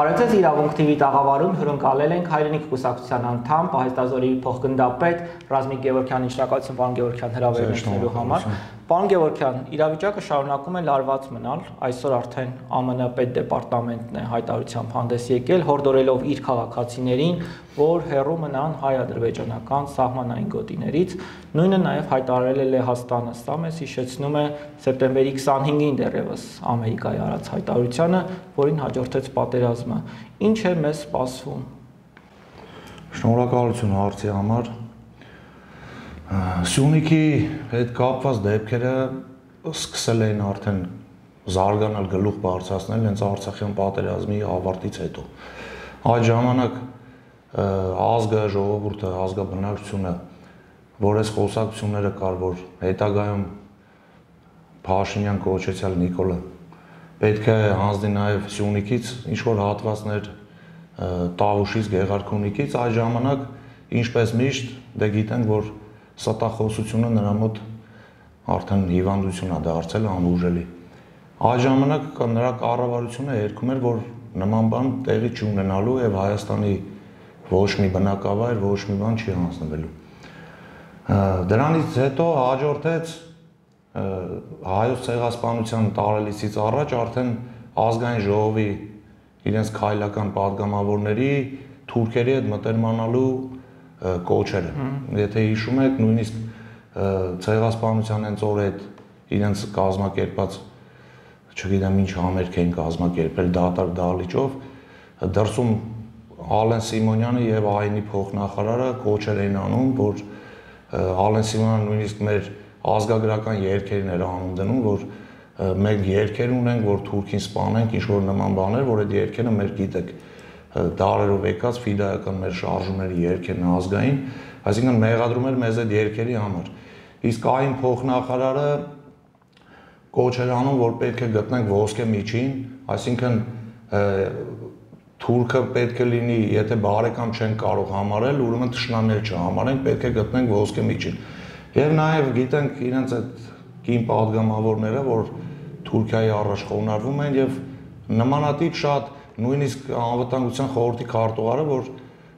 Բարեցես իրավունք TV տաղավարում հյուրընկալել ենք հայրենիք կուսակցության անդամ Պահեստազորի փոխգնդապետ Ռազմիկ Գևորգյանին շնորհակալություն պարոն Գևորգյան հրավերելու համար։ Պարոն Գևորգյան, իրավիճակը շարունակում է լարված մնալ, այսօր արդեն ԱՄՆ պետդեպարտամենտն է հայտարարությամբ հանդես եկել, հորդորելով իր քաղաքացիներին, որ հեռու մնան հայ-ադրբեջանական սահմանային գոտիներից, նույնը նաև հայտարարել է Լեհաստանը, սա մեզ հիշեցնում է սեպտեմբերի 25-ին դեռևս Ամերիկայի արած հայտարարությանը, որին հաջորդեց պատերազմը։ Ինչ է մեզ սպասվում։ Շնորհակալություն հարցի համար։ Սյունիքի հետ կապված դեպքերը սկսել էին արդեն զարգանալ, գլուխ բարձրացնել հենց Արցախյան պատերազմի ավարտից հետո։ Այդ ժամանակ ազգը, ժողովուրդը, ազգաբնակչությունը, որ այս խոսակցությունները կար, որ հետագայում Փաշինյան կոչեցյալ Նիկոլը պետք է հանձնի նաև Սյունիքից ինչ-որ հատվածներ Տավուշից, Գեղարքունիքից, այդ ժամանակ ինչպես միշտ դե գիտենք, որ ստախոսությունը նրա մոտ արդեն հիվանդություն է դարձել անուժելի։ Այդ ժամանակ նրա կառավարությունը երգում էր, որ նման բան տեղի չունենալու եւ Հայաստանի ոչ մի բնակավայր, ոչ մի բան չի հանձնվելու։ Դրանից հետո հաջորդեց հայոց ցեղասպանության տարելիցից առաջ արդեն ազգային ժողովի իրենց քայլական падգամավորների թուրքերի հետ մտերմանալու կոչերը։ Եթե հիշում եք, նույնիսկ ցեղասպանության հենց օր հետ իրենց կազմակերպած, չգիտեմ ինչ համերգ էին կազմակերպել դատարկ դահլիճով, դրսում Ալեն Սիմոնյանը եւ ԱԻՆ-ի փոխնախարարը կոչեր էին անում, որ Ալեն Սիմոնյանը նույնիսկ մեր ազգագրական երգերին էր անում դնում, որ մենք երգեր ունենք, որ թուրքին սպանենք, ինչ որ նման բաներ, որ այդ երգերը մեր գիտեք դարերով եկած ֆիդայական մեր շարժումների երգերն ազգային, այսինքն մեղադրում էր մեզ այդ երգերի համար։ Իսկ ԱԻՆ փոխնախարարը կոչ էր անում, որ պետք է գտնենք ոսկե միջին, այսինքն թուրքը պետք է լինի, եթե բարեկամ չեն կարող համարել, ուրեմն թշնամի չհամարենք, պետք է գտնենք ոսկե միջին։ Եվ նաև գիտենք իրենց այդ կին падգամավորները, որ Թուրքիայի առաջ խոնարհվում են եւ նմանատիպ շատ նույնիսկ անվտանգության խորհրդի քարտուղարը, որ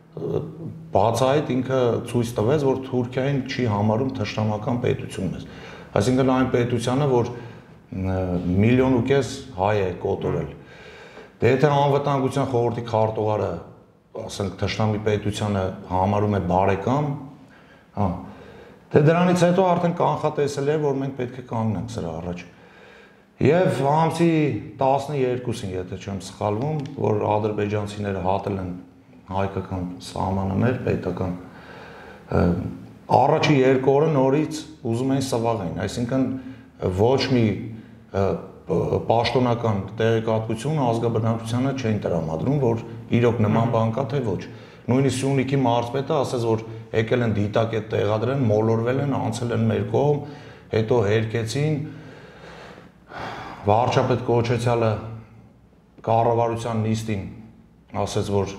բացահայտ ինքը ցույց տվեց, որ Թուրքիային չի համարում թշնամական պետություն մեզ։ Այսինքն այն պետությանը, որ 1.5 միլիոն հայ է կոտորել։ Դե եթե անվտանգության խորհրդի քարտուղարը, ասենք թշնամի պետությանը համարում է բարեկամ, հա, դե դրանից հետո արդեն կանխատեսել է, որ մենք պետք է կանգնենք սրա առաջ։ Եվ ամսի 12-ին, եթե չեմ սխալվում, որ ադրբեջանցիները հատել են հայկական սահմանը մեր պետական, առաջի 2 օրը նորից ուզում էին սվաղեն, այսինքն ոչ մի պաշտոնական տեղեկատվություն ազգաբնակչությանը չեն տրամադրում, որ իրոք նման բան կա, թե ոչ։ Նույնիսկ Սյունիքի մարզպետը ասաց, որ եկել են դիտակետ տեղադրեն, մոլորվել են, անցել են մեր կողմ, հետո հերկեցին, վարչապետ կոչեցյալը կառավարության նիստին ասաց, որ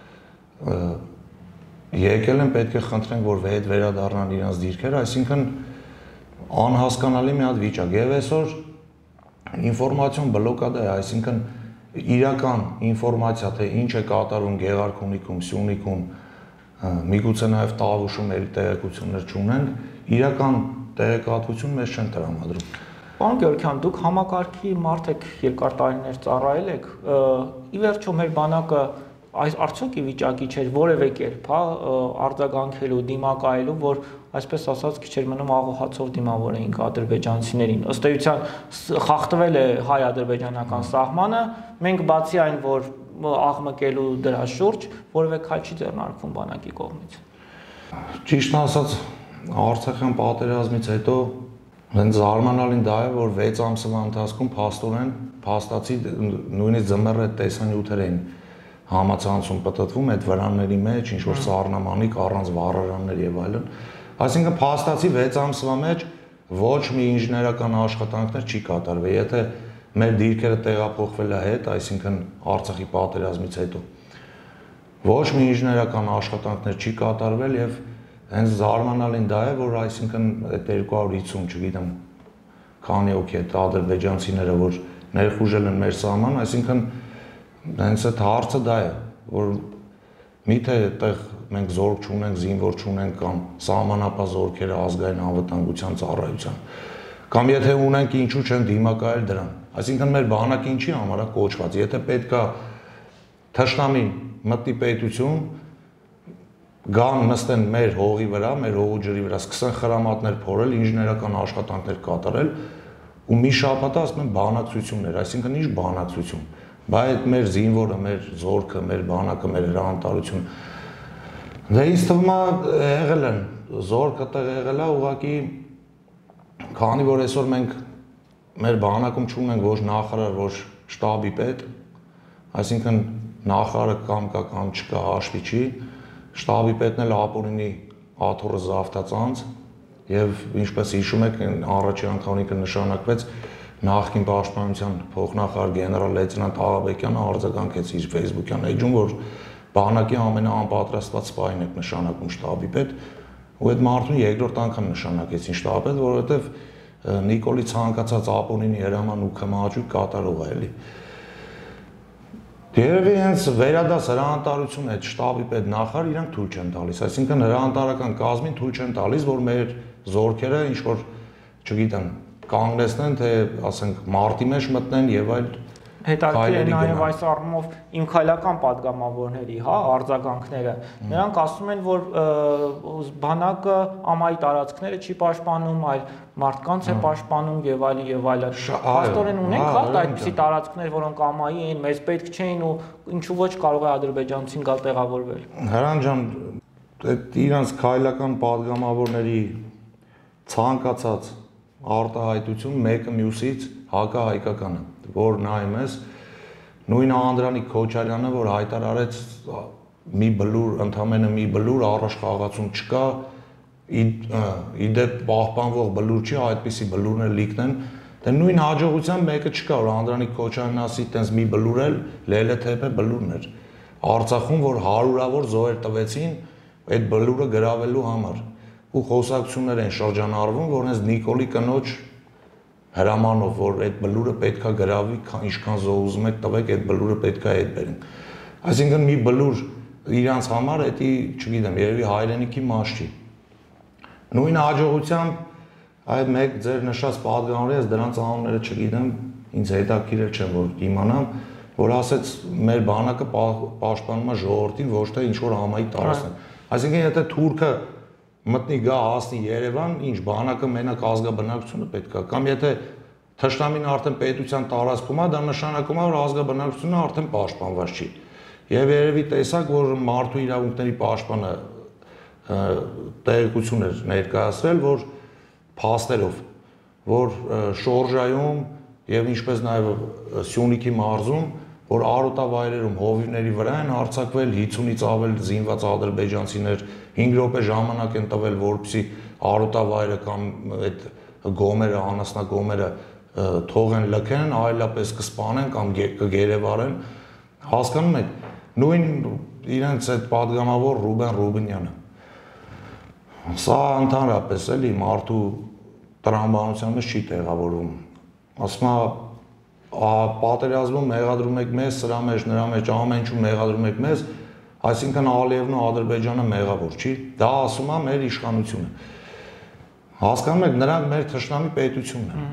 եկել են, պետք է խնդրենք, որ հետ վերադառնան իրենց դիրքերը, այսինքն անհասկանալի մի հատ վիճակ։ Եվ այսօր ինֆորմացիոն բլոկադա է, այսինքն իրական ինֆորմացիա, թե ինչ է կատարվում Գեղարքունիքում, Սյունիքում, միգուցե նաև Տավուշում էլ տեղեկություններ չունենք, իրական տեղեկատվություն մեզ չեն տրամադրում։ Պարոն Գևորգյան, դուք համակարգի մարդ եք, երկար տարիներ ծառայել եք, ի վերջո մեր բանակը արդյոք ի վիճակի չէր որևէ կերպ արձագանքելու, դիմակայելու, որ այսպես ասած քիչ էր մնում աղոհացով դիմավորեինք ադրբեջանցիներին։ Ըստ էության խախտվել է հայ-ադրբեջանական սահմանը, մենք բացի այն, որ աղմկելու դրա շուրջ, որևէ քայլ չի ձեռնարկվում բանակի կողմից։ Ճիշտն ասած, Արցախյան պատերազմից հետո հենց զարմանալին դա է, որ 6 ամսվա ընթացքում փաստորեն փաստացի նույնիսկ ձմեռ այդ տեսանյութեր էին համացանցում պատտվում այդ վրանների մեջ, ինչ որ սառնամանիկ առանց վառարաններ եւ այլն։ Այսինքն փաստացի 6 ամսվա մեջ ոչ մի ինժեներական աշխատանքներ չի կատարվել, եթե մեր դիրքերը տեղափոխվել է հետ, այսինքն Արցախի պատերազմից հետո ոչ մի ինժեներական աշխատանքներ չի կատարվել եւ հենց զարմանալին դա է, որ այսինքն այդ 250, չգիտեմ, քանի օքի այդ ադրբեջանցիները, որ ներխուժել են մեր սահման, այսինքն Հենց այդ հարցը դա է, որ միթե այդտեղ մենք զորք չունենք, զինվոր չունենք կամ սահմանապահ զորքերը ազգային անվտանգության ծառայության։ Կամ եթե ունենք, ինչու չեն դիմակայել դրան։ Այսինքն մեր բանակը ինչի համար է կոչված։ Եթե պետքա թշնամին մտնի պետություն, գան նստեն մեր հողի վրա, մեր հողու ջրի վրա, սկսեն խրամատներ փորել, ինժեներական աշխատանքներ կատարել, ու մի շաբաթ ասում են բանակցություններ, այսինքն ինչ բանակցություն։ Բայց մեր զինվորը, մեր զորքը, մեր բանակը, մեր հրամանատարությունը դե ինձ թվում է եղել են զորքը տեղ եղել է ուղղակի քանի որ այսօր մենք մեր բանակում չունենք ոչ նախարար, ոչ շտաբի պետ, այսինքն նախարարը կամ կա կամ չկա հաշվի չի, շտաբի պետն էլ ապօրինի աթոռը զավթածանց եւ ինչպես հիշում եք առաջի անգամիկը նշանակվեց նախկին պաշտպանության փոխնախարար գեներալ լեյտենանտ Աղաբեկյանը արձագանքեց իր Facebook-յան էջում, որ բանակի ամենաանպատրաստված սպային եք նշանակում շտաբի պետ, ու այդ մարդուն երկրորդ անգամ նշանակեցին շտաբի պետ, որովհետեւ Նիկոլի ցանկացած ապօրինի հրաման ու քմահաճույք կատարող է էլի։ Երևի հենց վերադաս հրամանատարությունը այդ շտաբի պետ նախարար իրանք թույլ չեն տալիս, այսինքն հրամանատարական կազմին թույլ չեն տալիս, որ մեր զորքերը ինչ որ, չգիտեմ, կանգնեցնեն, թե ասենք մարտի մեջ մտնեն եւ այլ հետաքրքիր է նաև այս առումով իմ քայլական падգամավորների, հա, արձագանքները։ Նրանք ասում են, որ բանակը ամայի տարածքները չի պաշտպանում, այլ մարդկանց է պաշտպանում եւ այլն եւ այլն։ Փաստորեն ունենք հա այդպիսի տարածքներ, որոնք ամայի էին, մեզ պետք չէին ու ինչու ոչ կարող է ադրբեջանցին գալ տեղավորվել։ Հրանտ ջան, այդ իրանց քայլական падգամավորների ցանկացած արտահայտություն մեկը մյուսից հակահայկական է, որ նայում ես նույն Անդրանիկ Քոչարյանը, որ հայտարարեց մի բլուր, ընդամենը մի բլուր առաջ խաղացում չկա, իդեպ պահպանվող բլուր չի, այդպիսի բլուրներ լիքն են, դե նույն հաջողությամբ մեկը չկա, որ Անդրանիկ Քոչարյանն ասի, տենց մի բլուր էլ լելեթեփե բլուրներ։ Արցախում, որ հարյուրավոր զոհեր տվեցին այդ բլուրը գրավելու համար, ու խոսակցություններ են շրջանառվում, որ հենց Նիկոլի կնոջ հրամանով, որ այդ բլուրը պետքա գրավի, ինչքան զոհ ուզում եք տվեք, այդ բլուրը պետքա հետ բերենք։ Այսինքն մի բլուր իրանց համար էդի, չգիտեմ, երևի հայրենիքի մաս չի։ Նույն հաջողությամբ այդ մեկ ձեր նշած падգամավորի, ես դրանց անունները չգիտեմ, ինձ հետաքրքիր չէ, որ իմանամ, որ ասեց մեր բանակը պաշտպանում է ժողովրդին, ոչ թե ինչ որ ամայի տարածքն։ Այսինքն եթե թուրքը մտնի գա հասնի Երևան, ինչ բանակը մենակ ազգաբնակությունը պետք է, կամ եթե թշնամին արդեն պետության տարածքում է, դա նշանակում է, որ ազգաբնակությունը արդեն պաշտպանված չի։ Եվ երևի տեսակ, որ մարդու իրավունքների պաշտպանը տեղեկություն էր ներկայացրել, որ փաստերով, որ Շորժայում եւ ինչպես նաեւ Սյունիքի մարզում, որ արոտավայրերում հովիվների վրա են արձակվել 50-ից ավել զինված ադրբեջանցիներ, 5 րոպե ժամանակ են տվել, որպեսզի արոտավայրը կամ այդ գոմերը, անասնագոմերը թողեն լքեն, այլապես կսպանեն կամ կգերեվարեն, հասկանում եք, նույն իրենց այդ падգամավոր Ռուբեն Ռուբինյանը։ Սա ընդհանրապես էլի մարդու տրամաբանության մեջ չի տեղավորվում։ Ասում է պատերազմում մեղադրում եք մեզ, սրա մեջ, նրա մեջ ամեն ինչում մեղադրում եք մեզ, այսինքն Ալիևն ու Ադրբեջանը մեղավոր չի, դա ասում է մեր իշխանությունը։ Հասկանում եք, նրանք մեր թշնամի պետությունն են։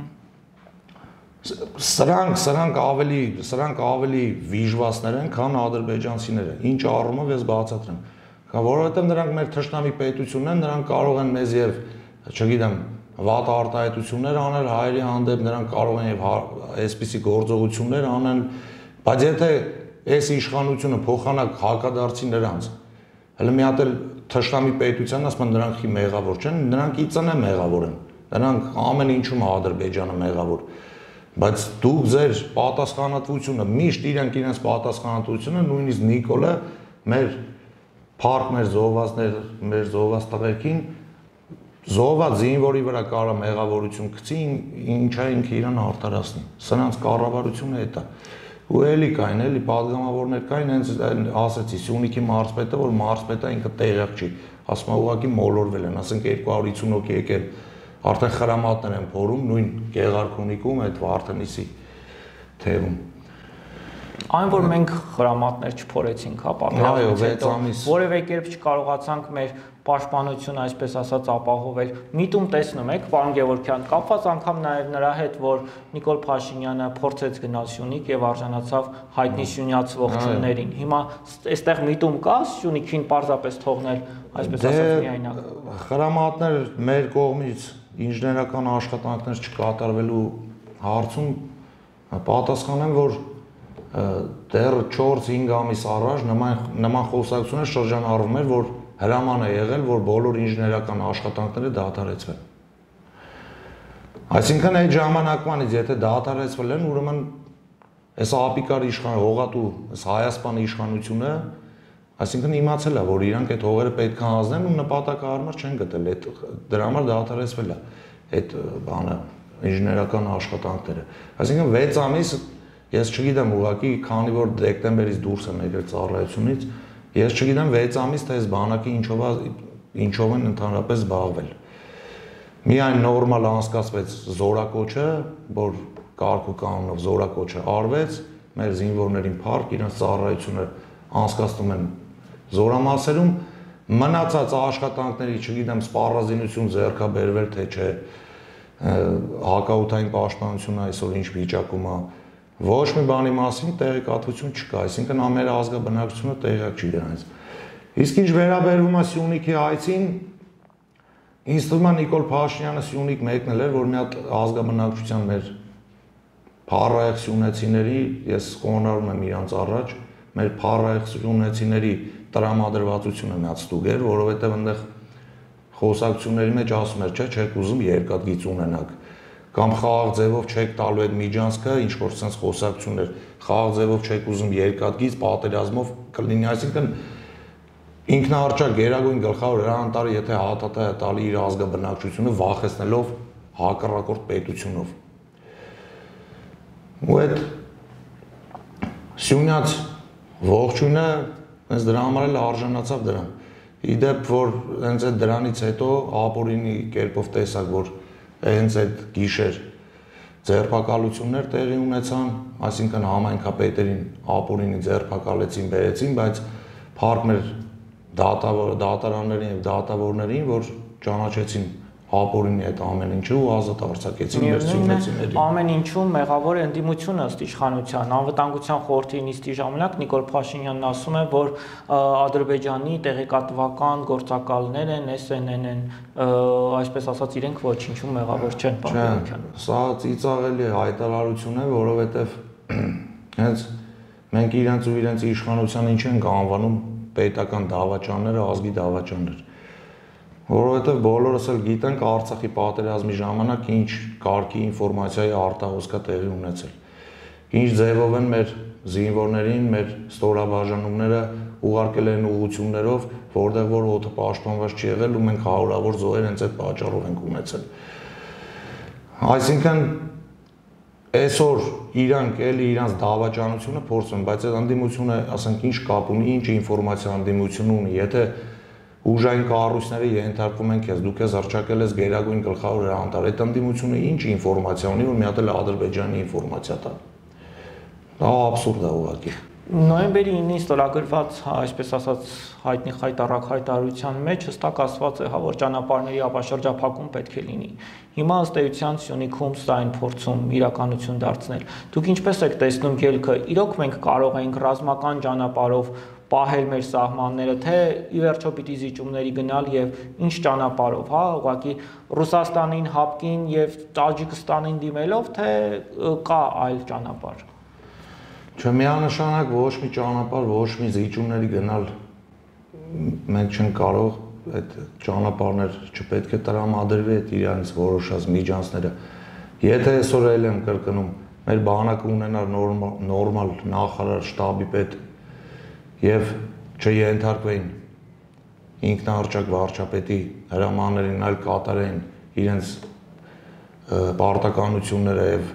Սրանք ավելի վիժվասներ են, քան ադրբեջանցիները, ինչ առումով ես բացատրեմ։ Որովհետև նրանք մեր թշնամի պետությունն են, նրանք կարող են մեզ եւ, չգիտեմ, վատ արտահայտություններ անել հայերի հանդեպ, նրանք կարող են եւ այսպիսի գործողություններ անեն, բայց եթե այս իշխանությունը փոխանակ հակադարձի նրանց, հələ մի հատ էլ թշնամի պետության ասում են նրանք մեղավոր չեն, նրանք իծնե մեղավոր են, նրանք ամեն ինչում Ադրբեջանը մեղավոր, բայց դուք ձեր պատասխանատվությունը միշտ իրենց պատասխանատվությունը նույնիսկ Նիկոլը մեր փառք մեր զոհված տղերքին զոհված զինվորի վրա կարա մեղավորություն գցի, ինչա ինքը իրան արտարացնի։ Սրանց կառավարությունը է դա։ Ու էլի կային, էլի падգամավորներ կային, հենց ասեցի Սյունիքի մարզպետը, որ մարզպետը ինքը տեղյակ չի, ասում է ուղղակի մոլորվել են, ասենք 250 հոգի եկել, արդեն խրամատներ են փորում, նույն Գեղարքունիքում, այդ Վարդենիսի թևում։ Այն որ մենք խրամատներ չփորեցինք, հա, պատերազմից հետո որևէ կերպ չկարողացանք մեր պաշտպանությունը, այսպես ասած, ապահովել։ Միտում տեսնում եք, պարոն Գևորգյան, կապված անգամ նաև նրա հետ, որ Նիկոլ Փաշինյանը փորձեց գնալ Սյունիք եւ արժանացավ հայտնի սյունյաց ողջուններին։ Հիմա այստեղ միտում կա Սյունիքին պարզապես թողնել, այսպես ասած, միայնակ։ Խրամատներ մեր կողմից ինժեներական աշխատանքներ չկատարվելու հարցում պատասխանեմ, որ դեռ 4-5 ամիս առաջ նման խոսակցություններ շրջանառվում էր, որ հրաման է եղել, որ բոլոր ինժեներական աշխատանքները դադարեցվեն։ Այսինքն այդ ժամանակվանից եթե դադարեցվել են, ուրեմն այս ապիկար հողատու Հայաստանի իշխանությունը, այսինքն իմացել է, որ իրանք այդ հողերը պետք է հանձնեն ու նպատակահարմար չեն գտել, դրա համար դադարեցվել է այդ բանը ինժեներական աշխատանքները։ Այսինքն 6 ամիս ես չգիտեմ ուղղակի, քանի որ դեկտեմբերից դուրս եմ եկել ծառայությունից, ես չգիտեմ 6 ամիս թե այս բանակի ինչով են ընդհանրապես զբաղվել։ Միայն նորմալ անցկացվեց զորակոչը, որ կարգ ու կանոնով զորակոչը արվեց, մեր զինվորներին փառք, իրենց ծառայությունը անցկացնում են զորամասերում, մնացած աշխատանքների, չգիտեմ, սպառազինություն ձեռքաբերվել թե չէ, հակաօդային պաշտպանությունը այսօր ինչ վիճակում է, ոչ մի բանի մասին տեղեկատվություն չկա, այսինքն ամեր ազգաբնակչությունը տեղյակ չի դրանից։ Իսկ ինչ վերաբերվում է Սյունիքի այցին, ինձ թվում է Նիկոլ Փաշինյանը Սյունիք մեկնել էր, որ մի հատ ազգաբնակչության մեր փառահեղ սյունեցիների, ես խոնարհում եմ իրանց առաջ, մեր փառահեղ սյունեցիների տրամադրվածությունը մի հատ ստուգեր, որովհետև այնտեղ խոսակցությունների մեջ ասում էր, չէ, չեք ուզում երկաթգիծ ունենաք, կամ խաղաղ ձևով չեք տալու այդ միջանցքը, ինչ որ sense խոսակցություններ, խաղաղ ձևով չեք ուզում երկաթգիծ պատերազմով կլինի, այսինքն ինքնահարճակ գերագույն գլխավոր հրամանատարը եթե հատատա է տալի իր ազգաբնակչությունը վախեցնելով հակառակորդ պետությունով։ Ու այդ Սյունյաց ողջույնը հենց դրա համար էլ արժանացավ դրան։ Իդեպ որ հենց այդ դրանից հետո ապօրինի կերպով տեսակ, որ հենց այդ գիշեր ձերբակալություններ տեղի ունեցան, այսինքն համայնքապետերին ապօրինի ձերբակալեցին, բերեցին, բայց փառք մեր դատարաններին եւ դատավորներին, որ ճանաչեցին ապօրինի այդ ամեն ինչը ու ազատ արձակեցին մեր սյունեցիներին։ Ամեն ինչում մեղավոր է ընդդիմությունը ըստ իշխանության։ Անվտանգության խորհրդի նիստի ժամանակ Նիկոլ Փաշինյանն ասում է, որ Ադրբեջանի տեղեկատվական գործակալներ են, SNN են, այսպես ասած իրենք ոչինչում մեղավոր չեն, պարոն Գևորգյան։ Սա ծիծաղելի հայտարարություն է, որովհետև հենց մենք իրենց ու իրենց իշխանության ինչ ենք անվանում պետական դավաճանները, ազգի դավաճաններ։ Որովհետև բոլորս էլ գիտենք Արցախի պատերազմի ժամանակ ինչ կարգի ինֆորմացիայի արտահոսքա տեղի ունեցել։ Ինչ ձևով են մեր զինվորներին, մեր ստորաբաժանումները ուղարկել են ուղղություններով, որտեղ որ օդը պաշտպանված չի եղել ու մենք հարյուրավոր զոհեր հենց այդ պատճառով ենք ունեցել։ Այսինքն այսօր իրանք էլի իրանց դավաճանությունը փորձում են, բայց այդ ընդդիմությունը, ասենք, ինչ կապ ունի, ինչ ինֆորմացիա ընդդիմությունը ունի, եթե ուժային կառույցները ենթարկվում են քեզ, դու քեզ հռչակել ես գերագույն գլխավոր հրամանատար, այդ ընդդիմությունը ինչ ինֆորմացիա ունի, որ մի հատ էլ Ադրբեջանի ինֆորմացիա տա։ Դա աբսուրդ է ուղղակի։ Նոյեմբերի 9-ին ստորագրված, այսպես ասած, հայտնի խայտառակ հայտարարության մեջ հստակ ասված է, որ ճանապարհների ապաշրջափակում պետք է լինի։ Հիմա ըստ էության Սյունիքում սա այն փորձում իրականություն դարձնել։ Դուք ինչպես եք տեսնում ելքը, իրոք մենք կարող ենք ռազմական ճանապարհով պահել մեր սահմանները, թե ի վերջո պիտի զիջումների գնալ եւ ինչ ճանապարհով, հա, ուղղակի Ռուսաստանին, Հապկին եւ Տաջիկստանին դիմելով, թե կա այլ ճանապարհ։ Չմիանշանակ ոչ մի ճանապարհ, ոչ մի զիջումների գնալ մենք չենք կարող, այդ ճանապարհներ չպետք է տրամադրվի այդ իրանից որոշած միջանցները։ Եթե այսօր էլ եմ կրկնում, մեր բանակը ունենար նորմալ նախարար, շտաբի պետ եւ չենթարկվեին ինքնահռչակ վարչապետի հրամաններին, այլ կատարեն իրենց պարտականությունները եւ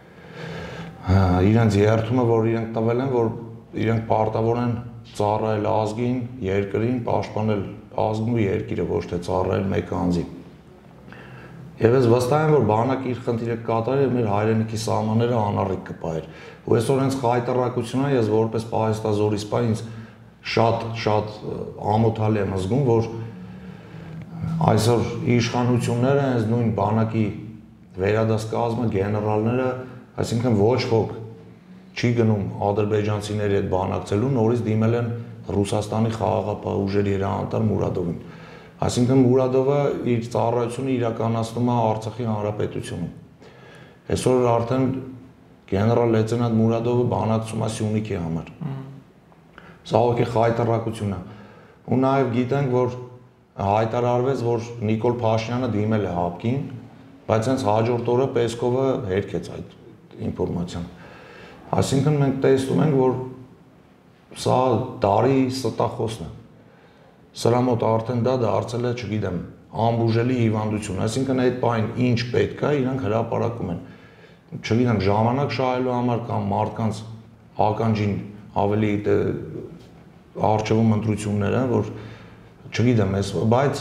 իրենց երթումը, որ իրենք տվել են, որ իրենք պարտավոր են ծառայել ազգին, երկրին, պաշտպանել ազգն ու երկիրը, ոչ թե ծառայել մեկ անձի։ Եվ ես վստահ եմ, որ բանակը իր խնդիրը կկատարի եւ մեր հայրենիքի սահմանները անառիկ կպահեր։ Ու այսօր հենց խայտարակությունն է, ես որպես պահեստազորի սպա ինձ շատ ամոթալի եմ զգում, որ այսօր իշխանությունները հենց նույն բանակի վերադաս կազմը գեներալները, այսինքն ոչ ոք չի գնում ադրբեջանցիների հետ բանակցելու, նորից դիմել են Ռուսաստանի խաղաղապահ ուժերի հրամանատար Մուրադովին։ Այսինքն Մուրադովը իր ծառայությունը իրականացնում է Արցախի հանրապետությունում։ Այսօր արդեն գեներալ լեյտենանտ Մուրադովը բանակցում է Սյունիքի համար։ Սա ուղղակի խայտարակություն է։ Ու նաև գիտենք, որ հայտարարվեց, որ Նիկոլ Փաշինյանը դիմել է ՀԱՊԿ-ին, բայց հենց հաջորդ օրը Պեսկովը հերքեց այդ ինֆորմացիան։ Այսինքն մենք տեսնում ենք, որ սա տարի ստախոսն է։ Սրա մոտ արդեն դա դարձել է, չգիտեմ, անբուժելի հիվանդություն, այսինքն այդ բան ինչ պետք է, իրանք հրապարակում են։ Չգիտեմ, ժամանակ շահելու համար կամ մարդկանց ականջին ավելի արժևում ընտրություններ են, որ չգիտեմ, բայց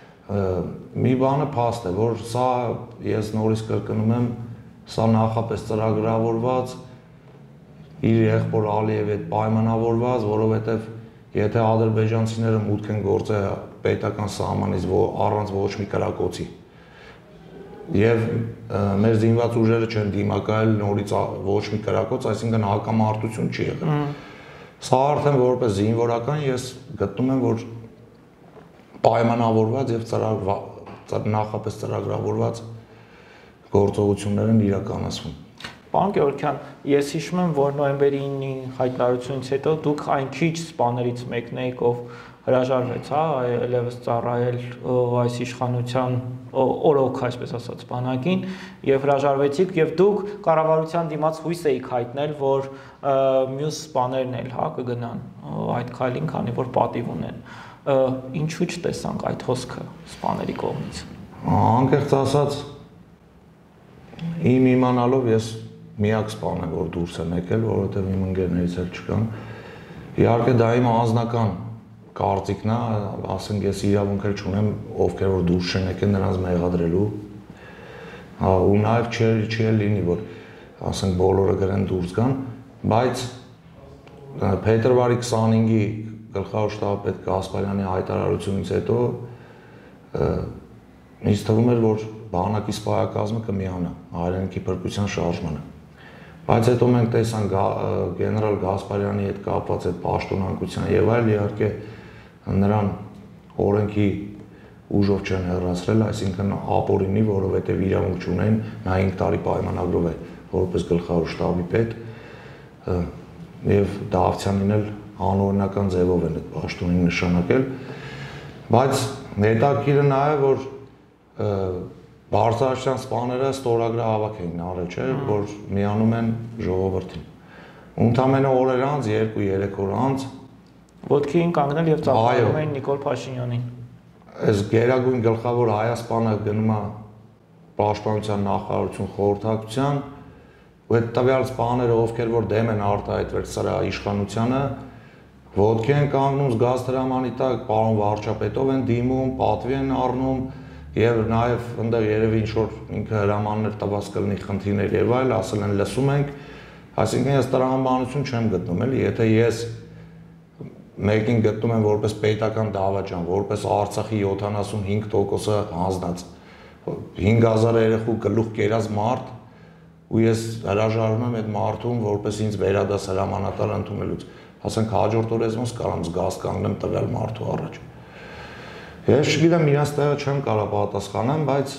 մի բանը փաստ է, որ սա ես նորից կրկնում եմ, սա նախապես ծրագրավորված, իր եղբոր Ալիևի հետ պայմանավորված, որովհետև եթե ադրբեջանցիները մուտք են գործել պետական սահմանից առանց ոչ մի կրակոցի եւ մեր զինված ուժերը չեն դիմակայել նորից ոչ մի կրակոց, այսինքն հակամարտություն չի եղել։ Սա արդեն որպես զինվորական ես գտնում եմ, որ պայմանավորված եւ նախապես ծրագրավորված գործողություններ են իրականացվում։ Պարոն Գևորգյան, ես հիշում եմ, որ նոյեմբերի 9-ի հայտարարությունից հետո դուք այն քիչ սպաներից մեկն եք, ով հրաժարվեց, այլևս ծառայել այս իշխանության օրոք, այսպես ասած, բանակին, եւ հրաժարվեցիք, եւ դուք կառավարության դիմաց հույս էիք հայտնել, որ մյուս սպաներն էլ կգնան այդ քայլին, քանի որ պատիվ ունեն։ Ինչու չտեսանք այդ հոսքը սպաների կողմից։ Անկեղծ ասած, իմ իմանալով ես միակ սպան եմ, որ դուրս եմ եկել, որովհետև իմ ընկերներից էլ չկան։ Իհարկե դա իմ անձնական կարծիքն է, ասենք ես իրավունք էլ չունեմ, ովքեր որ դուրս չեն եկել նրանց մեղադրելու։ Ու նաև չի լինի, որ ասենք բոլորը գրեն դուրս գան, բայց փետրվարի 25-ի գլխավոր շտաբապետ Գասպարյանի հայտարարությունից հետո ինձ թվում էր, որ բանակի սպայակազմը կմիանա հայրենիքի փրկության շարժմանը։ Բայց հետո մենք տեսանք գեներալ Գասպարյանի հետ կապված այդ պաշտոնանկության եւ այլ, իհարկե նրան օրենքի ուժով չեն հեռացրել, այսինքն ապօրինի, որովհետեւ իրավունք չունեն, նա 5 տարի պայմանագրով է որպես գլխավոր շտաբի պետ եւ Դավթյանին էլ անօրինական ձևով են այդ պաշտոնին նշանակել, բայց հետաքրքիրը նա է, որ Բարձրաստիճան սպաները ստորագրահավաք էին արել, չէ, որ միանում են ժողովրդին։ Ընդամենը օրեր անց, 2-3 օր անց ոտքի էին կանգնել եւ ծառայում էին Նիկոլ Փաշինյանին։ Այս գերագույն գլխավոր հայաստանը գնում է պաշտպանության նախարարություն խորհրդակցության, ու այդ տվյալ սպաները, ովքեր որ դեմ են արտահայտվել սրա իշխանությանը, ոտքի են կանգնում զգաստ հրամանի տակ, պարոն վարչապետով են դիմում, պատվի են առնում եւ նաեւ այնտեղ երևի ինչ որ ինքը հրամաններ տված կլինի խնդիրներ եւ այլ, ասել են լսում ենք, այսինքն ես տրամաբանություն չեմ գտնում էլի, եթե ես մեկին գտնում եմ որպես պետական դավաճան, որպես Արցախի 75%-ը հանձնած 5000 երեխու գլուխ կերած մարդ, ու ես հրաժարվում եմ այդ մարդուն որպես ինձ վերադաս հրամանատար ընդունելուց, ասենք հաջորդ օրը ես ոնց կարամ զգաս կանգնեմ տվյալ մարդու առաջ։ Ես չգիտեմ, իրանց տեղը չեմ կարող պատասխանեմ, բայց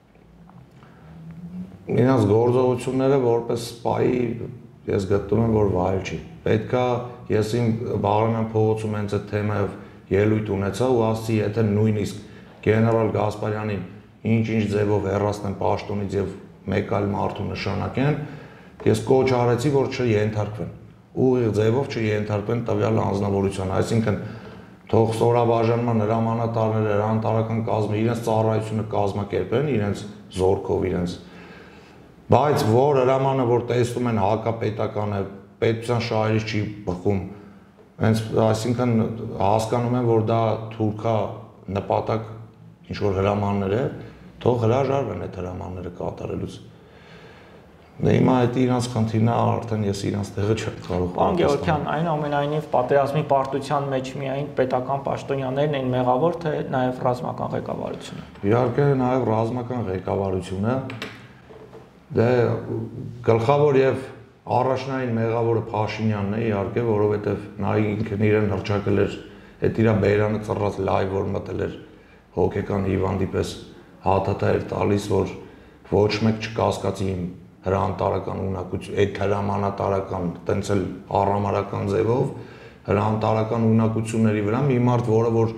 իրանց գործողությունները որպես սպայի ես գտնում եմ, որ վայել չի։ Պետքա ես իմ Բաղրամյան փողոցում հենց այդ թեմայով ելույթ ունեցա ու ասացի, եթե նույնիսկ գեներալ Գասպարյանին ինչ-ինչ ձևով հեռացնեն պաշտոնից եւ մեկ այլ մարդու նշանակեն, ես կոչ արեցի, որ չենթարկվեն։ Ուղիղ ձևով չենթարկվեն տվյալ անձնավորության, այսինքն թող ստորաբաժանման հրամանատարները, հրամանատարական կազմը իրենց ծառայությունը կազմակերպեն, իրենց զորքով, իրենց բայց որ հրամանը որ տեսնում են հակապետականը, պետության շահերից չի բխում, հենց այսինքն հասկանում են, որ դա թուրքա նպատակ ինչ որ հրամաններ է, թող հրաժարվեն այդ հրամանները կատարելուց։ Դե հիմա այդ իրանց խնդիրն է, արդեն ես իրանց տեղը չեմ կարող։ Պարոն Գևորգյան, այնուամենայնիվ պատերազմի պարտության մեջ միայն պետական պաշտոնյաներն են մեղավոր, թե նաև ռազմական ղեկավարությունը։ Իհարկե նաև ռազմական ղեկավարությունը, դե գլխավոր եւ առաջնային մեղավորը Փաշինյանն է, իհարկե, որովհետեւ նա ինքն իրեն հռչակել էր այդ իր բերանը ծռած լայվ, որ մտել էր հոգեկան հիվանդի պես հաթաթա էր տալիս, որ ոչ մեկ չկասկածի իմ հրանտարական ունակություն, այդ հրամանատարական, տենց էլ առամարական ձևով հրանտարական ունակությունների վրա մի մարդ, որը որ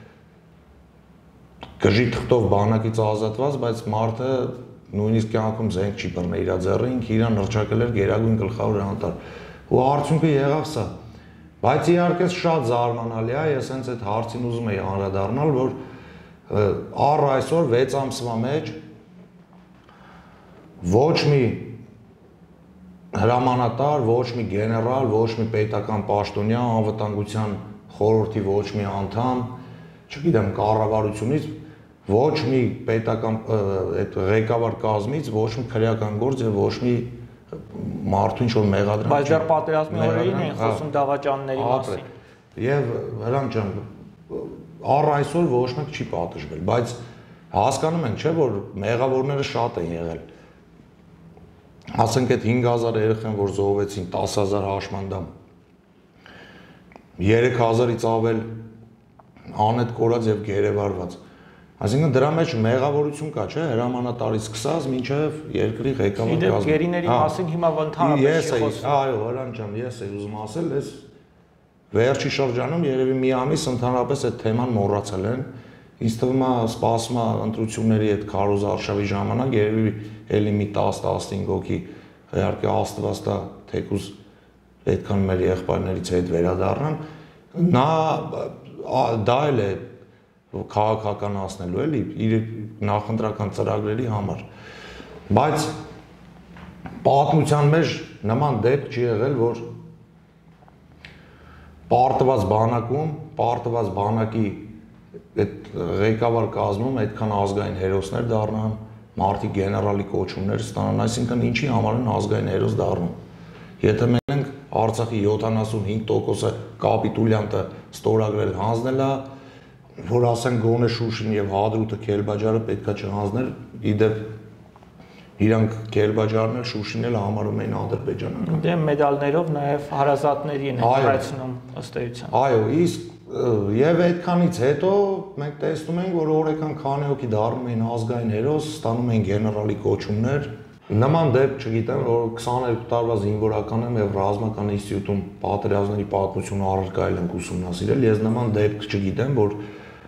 գժի թղթով բանակից ազատված, բայց մարդը նույնիսկ կյանքում զենք չի բռնել իր ձեռը, ինքը իրան հռչակել էր գերագույն գլխավոր հրանտար։ Ու արդյունքը եղավ սա։ Բայց իհարկե շատ զարմանալի է, ես հենց այդ հարցին ուզում եի անդրադառնալ, որ առ այսօր 6 ամսվա մեջ ոչ մի հրամանատար, ոչ մի գեներալ, ոչ մի պետական պաշտոնյա, անվտանգության խորհրդի ոչ մի անդամ, չգիտեմ, կառավարությունից ոչ մի պետական այդ ղեկավար կազմից ոչ մի քրեական գործ եւ ոչ մի մարդու ինչ որ մեղադրանք։ Բայց դեռ պատերազմի օրերին են խոսում դավաճանների մասին։ Եվ Հրանտ ջան, առ այսօր ոչ մեկ չի պատժվել, բայց հասկանում ենք, չէ՞, որ մեղավորները շատ են եղել։ Ասենք այդ 5000 երեխան, որ զոհվեցին, 10000 հաշմանդամ, 3000-ից ավել անետ կորած եւ գերեվարված։ Այսինքն դրա մեջ մեղավորություն կա, չէ՞, հրամանատարից սկսած մինչև երկրի ղեկավար կազմը։ Իդեպ գերիների մասին հիմա ընդհանրապես չի խոսում։ Այո, Հրանտ ջան, ես էի ուզում ասել, այս վերջի շրջանում երևի մի ամիս ընդհանրապես այդ թեման մոռացել են։ Ինձ թվում է, սպասում է ընտրությունների այդ քարոզ արշավի ժամանակ երևի էլի մի 10-15 հոգի իհարկե աստվածա թեկուզ այդքան մեր եղբայրներից հետ վերադառնան, նա դա էլ է քաղաքականացնելու էլի իր նախընտրական ծրագրերի համար։ Բայց պատմության մեջ նման դեպք չի եղել, որ պարտված բանակում, պարտված բանակի այդ ղեկավար կազմում այդքան ազգային հերոսներ դառնան, մարդիկ գեներալի կոչումներ ստանան, այսինքն ինչի համար են ազգային հերոս դառնում։ Եթե մենք Արցախի 75%-ը կապիտուլյանտը ստորագրել հանձնել է, որ ասեն գոնե Շուշին եւ Հադրութը Քելբաջարը պետքա չհանձներ, իդեպ իրանք Քելբաջարն էլ Շուշին էլ համարում էին ադրբեջանական։ Դե մեդալներով նաեւ հարազատների են հայցնում ըստ էության։ Այո, իսկ եւ այդքանից հետո մենք տեսնում ենք, որ օրական քանի հոգի դառնում են ազգային հերոս, ստանում են գեներալի կոչումներ։ Նման դեպք չգիտեմ, որ 22 տարվա զինվորական եմ եւ ռազմական ինստիտուտում պատերազմների պատմությունը առարկայել ենք ուսումնասիրել, ես նման դեպք չգիտեմ, որ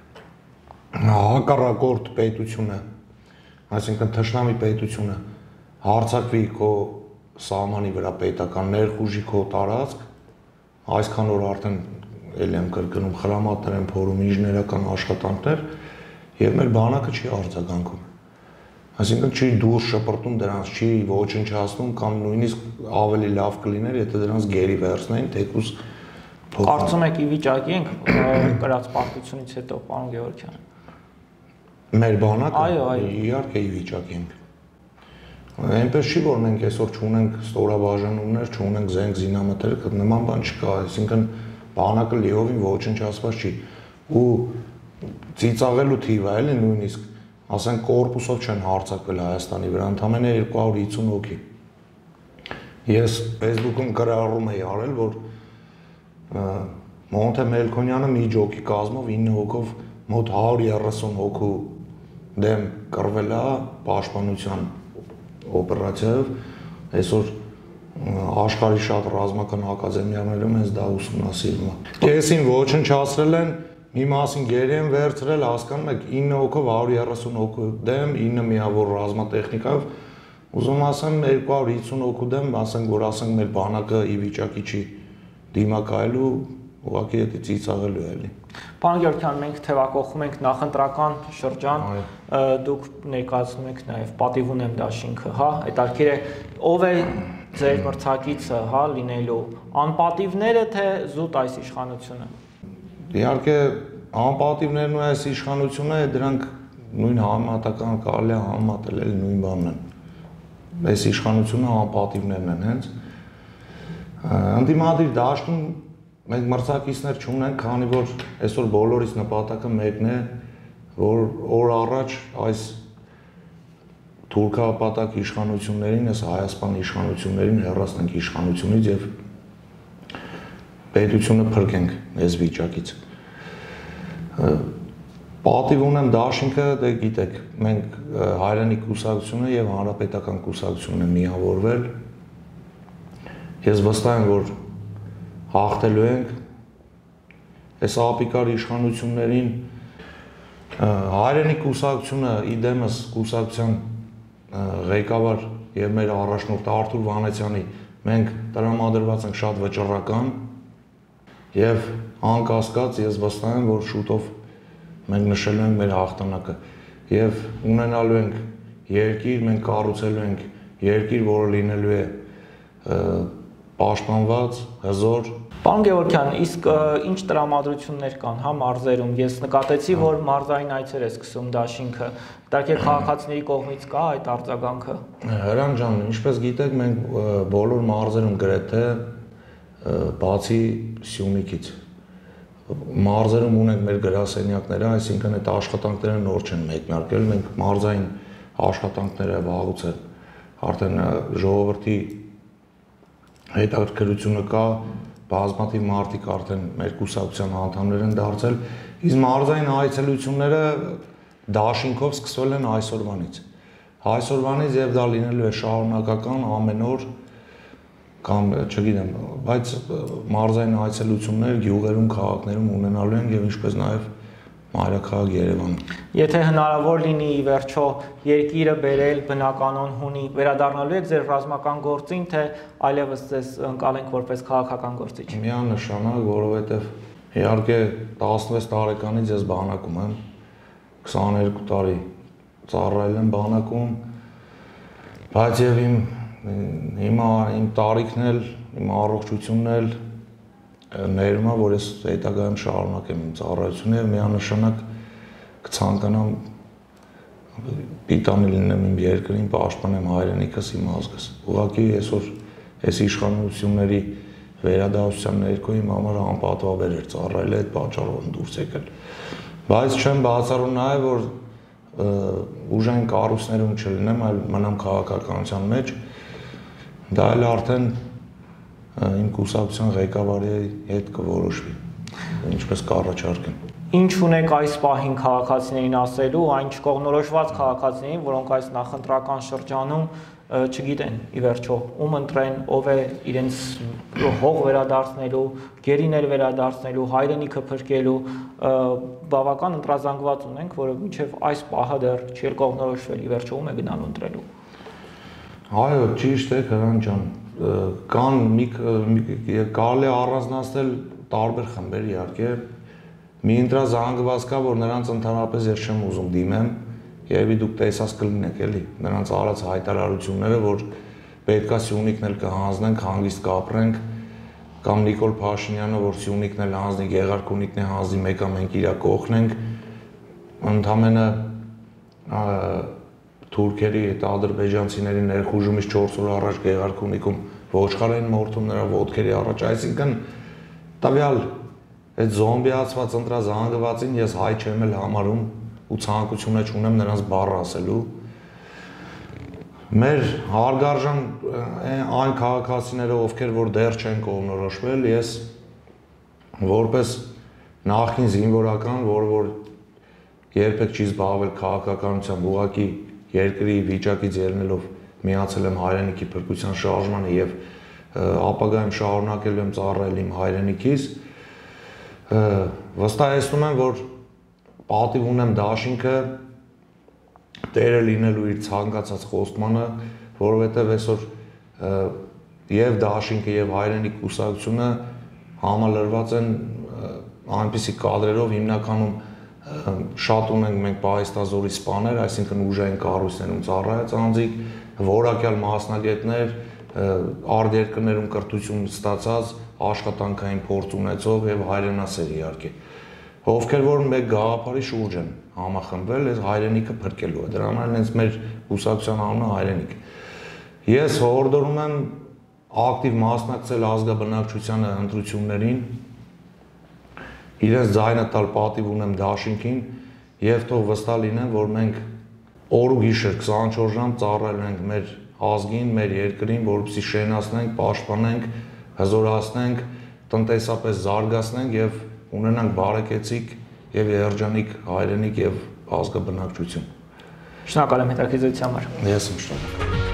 հակառակորդ պետությունը, այսինքն թշնամի պետությունը հարձակվի քո սահմանի վրա պետական ներխուժի քո տարածք, այսքան որ արդեն էլ եմ կրկնում խրամատներ են փորում ինժեներական աշխատանքներ եւ մեր բանակը չի արձագանքում։ Այսինքն չի դուրս շպրտում դրանց, չի ոչնչացնում կամ նույնիսկ ավելի լավ կլիներ, եթե դրանց գերի վերցնեն, թեկուզ Կարծում եք ի վիճակի ենք կրած պարտությունից հետո, պարոն Գևորգյան։ Մեր բանակը Այո, իհարկե ի վիճակի ենք։ Այնպես չի, որ մենք այսօր չունենք ստորաբաժանումներ, չունենք զենք զինամթեր, նման բան չկա, այսինքն բանակը լիովին ոչնչացված չի ու ծիծաղելու թիվը էլի նույնիսկ ասենք կորպուսով չեն հարձակվել Հայաստանի վրա, ընդամենը 250 հոգի։ Ես Facebook-ում գրառում էի արել, որ Մոնթե Մելքոնյանը մի ջոկի կազմով 9 հոգով մոտ 130 հոգու դեմ կռվել է պաշտպանության օպերացիայով, այսօր աշխարհի շատ ռազմական ակադեմիաներում հենց դա ուսումնասիրվում է։ Կեսին ոչնչացրել են, մի մասին գերի են վերցրել, հասկանում եք 9 հոգով 130 հոգու դեմ, 9 միավոր ռազմատեխնիկայով, ուզում ասեմ 250 հոգու դեմ, ասենք որ ասենք մեր բանակը ի վիճակի չի դիմակայելու, ուղղակի դա ծիծաղելու է էլի։ Պարոն Գևորգյան, մենք թեվակողում ենք նախընտրական շրջան, դուք ներկայացնում եք նաև պատիվ ունեմ դաշինքը, հա, հետաքրքիր է, ով է ձեր մրցակիցը, հա, լինելու, անպատիվները թե զուտ այս իշխանությունը։ Իհարկե անպատիվներն ու այս իշխանությունը դրանք նույն համատական կարելի է համատել էլ նույն բանն են։ Այս իշխանությունը անպատիվներն են հենց։ Ընդդիմադիր դաշտում մենք մրցակիցներ չունենք, քանի որ այսօր բոլորիս նպատակը մեկն է, որ օր առաջ այս թուրքապատակ իշխանություններին, այս Հայաստան իշխանություններին հեռացնենք իշխանությունից եւ պետությունը փրկենք այս վիճակից։ Պատիվ ունեմ դաշինքը, դե գիտեք, մենք հայրենիք կուսակցությունը եւ հանրապետական կուսակցությունն են միավորվել։ Ես վստահ եմ, որ հաղթելու ենք այս ապիկար իշխանություններին։ Հայրենիք կուսակցությունը իդեմս կուսակցության ղեկավար եւ մեր առաջնորդ Արթուր Վանեցյանի մենք տրամադրված ենք շատ վճռական եւ անկասկած ես վստահ եմ, որ շուտով մենք նշելու ենք մեր հաղթանակը եւ ունենալու ենք երկիր, մենք կառուցելու ենք երկիր, որը լինելու է պաշտպանված, հզոր։ Պարոն Գևորգյան, իսկ ինչ տրամադրություններ կան հա մարզերում։ Ես նկատեցի, որ մարզային այցեր է սկսում դաշինքը։ Դեռ քաղաքացիների կողմից կա այդ արձագանքը։ Հրանտ ջան, ինչպես գիտեք, մենք բոլոր մարզերում գրեթե բացի Սյունիքից մարզերում ունենք մեր գրասենյակները, այսինքն այդ աշխատանքները նոր չեն մեկնարկել, մենք մարզային աշխատանքները վաղուց է արդեն ժողովրդի հետաքրքրությունը կա, բազմաթիվ մարդիկ արդեն մեր կուսակցության անդամներ են դարձել, իսկ մարզային այցելությունները դաշինքով սկսվել են այսօրվանից։ Այսօրվանից եւ դա լինելու է շարունակական ամեն օր կամ չգիտեմ, բայց մարզային այցելություններ գյուղերում, քաղաքներում ունենալու են եւ ինչպես նաեւ մայրաքաղաք Երևանում։ Եթե հնարավոր լինի ի վերջո երկիրը բերել բնականon հունի, վերադառնալու եք ձեր ռազմական գործին, թե այլևս ձեզ ընկալենք որպես քաղաքական գործիչ։ Միանշանակ, որովհետեւ իհարկե 16 տարեկանից ես բանակում եմ, 22 տարի ծառայել եմ բանակում, բայց եւ հիմա իմ տարիքն էլ, իմ առողջությունն էլ ներումա, որ ես հետագայում շարունակեմ իմ ծառայությունը եւ միանշանակ կցանկանամ պիտանի լինեմ իմ երկրին, պաշտպանեմ հայրենիքս, իմ ազգս։ Ուղղակի այսօր այս իշխանությունների վերադասության ներքո իմ համար անպատվաբեր էր ծառայել, այդ պատճառով դուրս եկել։ Բայց չեմ բացառում նաեւ, որ ուժային կառույցներում չլինեմ, այլ մնամ քաղաքականության մեջ։ Դա էլ արդեն իմ կուսակցության ղեկավարի հետ կորոշվի, ինչպես կառաջարկեն։ Ինչ ունեք այս պահին քաղաքացիներին ասելու, այն չկողմնորոշված քաղաքացիներին, որոնք այս նախընտրական շրջանում չգիտեն ի վերջո ում ընտրեն, ով է իրենց հող վերադարձնելու, գերիներ վերադարձնելու, հայրենիքը փրկելու, բավական ընտրազանգված ունենք, որը մինչև այս պահը դեռ չի կողմնորոշվել ի վերջո ում է գնալու ընտրելու։ Այո, ճիշտ է, Հրանտ ջան, կան կարելի է առանձնացնել տարբեր խմբեր իհարկե։ Մի ընտրազանգված կա, որ նրանց ընդհանրապես ես չեմ ուզում դիմեմ, երևի դուք տեսած կլինեք էլի, նրանց արած հայտարարությունները, որ պետքա Սյունիքն էլ կհանձնենք, հանգիստ կապրենք, կամ Նիկոլ Փաշինյանը, որ Սյունիքն էլ հանձնի, Գեղարքունիքն է հանձնի, մեկը մենք իրա կողնենք, ընդամենը թուրքերի, այդ ադրբեջանցիների ներխուժումից 4 օր առաջ Գեղարքունիքում ոչխար են մորթում նրա ոտքերի առաջ, այսինքն տվյալ այդ զոմբիացված ընտրազանգվածին ես հայ չեմ էլ համարում ու ցանկություն չունեմ նրանց բառ ասելու։ Մեր հարգարժան այն քաղաքացիները, ովքեր որ դեռ չեն կողմնորոշվել, ես որպես նախկին զինվորական, որ երբեք չի զբաղվել քաղաքականությամբ, ուղղակի երկրի վիճակից ելնելով միացել եմ հայրենիքի փրկության շարժմանը եւ ապագայում շարունակելու եմ ծառայել իմ հայրենիքից, վստահեցնում եմ, որ պատիվ ունեմ դաշինքը տերը լինելու իր ցանկացած խոստմանը, որովհետև այսօր եւ դաշինքը եւ հայրենիք կուսակցությունը համալրված են այնպիսի կադրերով, հիմնականում շատ ունենք մենք պահեստազորի սպաներ, այսինքն ուժային կառույցներում ծառայած անձիկ, որակյալ մասնագետներ, արտերկրներում կրթություն ստացած, աշխատանքային փորձ ունեցող եւ հայրենասեր իհարկե, ովքեր որ մեկ գաղափարի շուրջ են համախմբվել, այս հայրենիքը փրկելու է։ Դրա համար հենց մեր կուսակցության անունը հայրենիք։ Ես հորդորում եմ ակտիվ մասնակցել ազգաբնակչությանը ընտրություններին, իրենց ձայնը տալ պատիվ ունեմ դաշինքին եւ թող վստահ լինեն, որ մենք օր ու գիշեր 24 ժամ ծառայել ենք մեր ազգին, մեր երկրին, որպեսզի շենացնենք, պաշտպանենք, հզորացնենք, տնտեսապես զարգացնենք եւ ունենանք բարեկեցիկ եւ երջանիկ հայրենիք եւ ազգաբնակչություն։ Շնորհակալ եմ հետաքրքրության համար։ Ես եմ շնորհակալ։